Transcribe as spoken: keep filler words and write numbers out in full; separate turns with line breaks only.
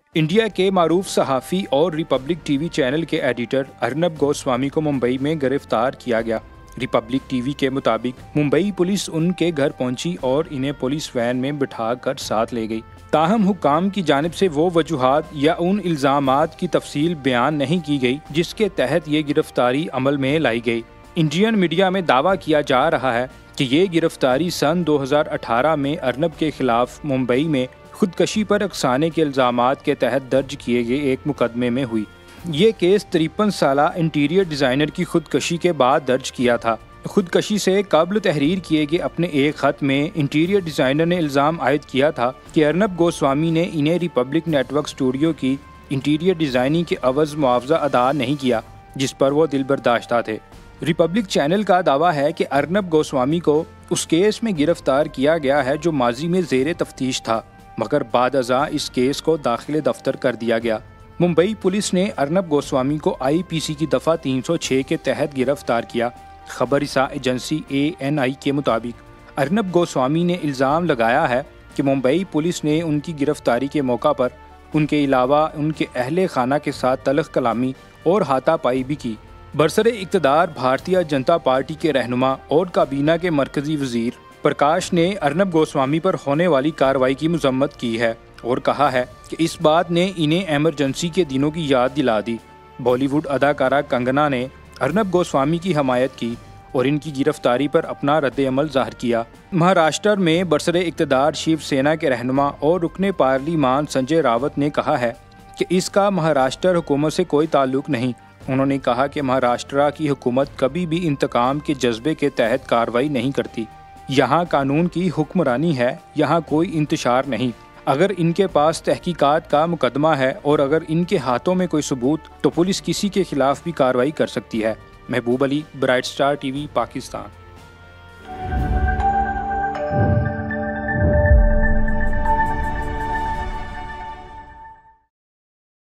India के मारूफ सहाफ़ी और रिपब्लिक टीवी चैनल के एडिटर अर्नब गोस्वामी को मुंबई में गिरफ्तार किया गया। रिपब्लिक टीवी के मुताबिक मुंबई पुलिस उनके घर पहुंची और इन्हें पुलिस वैन में बिठाकर साथ ले गई। ताहम हुक्काम की जानिब से वो वजूहात या उन इल्ज़ामात की तफसील बयान नहीं की गई जिसके तहत ये गिरफ्तारी अमल में लाई गई। इंडियन मीडिया में दावा किया जा रहा है कि ये गिरफ्तारी सन दो हज़ार अठारह में अर्नब के खिलाफ मुंबई में खुदकशी पर उकसाने के इल्ज़ामात के तहत दर्ज किए गए एक मुकदमे में हुई। ये केस तिरपन साला इंटीरियर डिज़ाइनर की खुदकशी के बाद दर्ज किया था। खुदकशी से कबल तहरीर किए गए अपने एक ख़त में इंटीरियर डिज़ाइनर ने इल्ज़ाम आयद किया था कि अर्नब गोस्वामी ने इन्हें रिपब्लिक नेटवर्क स्टूडियो की इंटीरियर डिज़ाइनिंग के अवज़ मुआवजा अदा नहीं किया, जिस पर वो दिलबर्दाश्ता थे। रिपब्लिक चैनल का दावा है कि अर्नब गोस्वामी को उस केस में गिरफ्तार किया गया है जो माजी में ज़ेर तफ्तीश था, मगर बाद अज़ां इस केस को दाखिले दफ्तर कर दिया गया। मुंबई पुलिस ने अर्नब गोस्वामी को आई पी सी की दफ़ा तीन सौ छः के तहत गिरफ्तार किया। खबरसा एजेंसी ए एन आई के मुताबिक अर्नब गोस्वामी ने इल्ज़ाम लगाया है कि मुंबई पुलिस ने उनकी गिरफ्तारी के मौका पर उनके अलावा उनके अहले खाना के साथ तल्ख कलामी और हाथापाई भी की। बरसरे इक़्तिदार भारतीय जनता पार्टी के रहनुमा और काबीना के मरकज़ी वज़ीर प्रकाश ने अर्नब गोस्वामी पर होने वाली कार्रवाई की मजम्मत की है और कहा है कि इस बात ने इन्हें एमरजेंसी के दिनों की याद दिला दी। बॉलीवुड अदाकारा कंगना ने अर्नब गोस्वामी की हमायत की और इनकी गिरफ्तारी पर अपना रद्द-ए-अमल ज़ाहिर किया। महाराष्ट्र में बरसरे इक़्तिदार शिवसेना के रहनुमा और रुकने पार्लिमान संजय रावत ने कहा है कि इसका महाराष्ट्र हुकूमत से कोई ताल्लुक नहीं। उन्होंने कहा कि महाराष्ट्र की हुकूमत कभी भी इंतकाम के जज्बे के तहत कार्रवाई नहीं करती। यहाँ कानून की हुक्मरानी है, यहाँ कोई इंतशार नहीं। अगर इनके पास तहकीकात का मुकदमा है और अगर इनके हाथों में कोई सबूत, तो पुलिस किसी के खिलाफ भी कार्रवाई कर सकती है। Mahboob Ali, Bright Star TV, Pakistan.